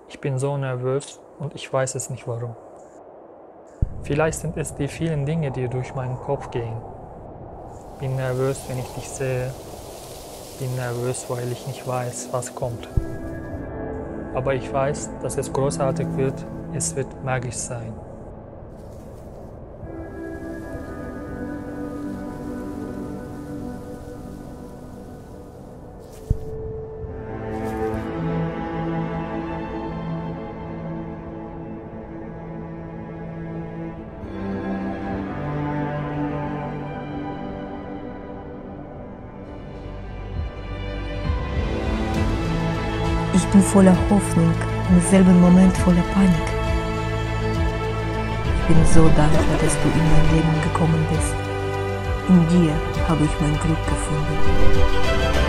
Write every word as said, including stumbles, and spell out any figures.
Ich bin so nervös und ich weiß es nicht warum. Vielleicht sind es die vielen Dinge, die durch meinen Kopf gehen. Bin nervös, wenn ich dich sehe. Bin nervös, weil ich nicht weiß, was kommt. Aber ich weiß, dass es großartig wird. Es wird magisch sein. Ich bin voller Hoffnung, im selben Moment voller Panik. Ich bin so dankbar, dass du in mein Leben gekommen bist. In dir habe ich mein Glück gefunden.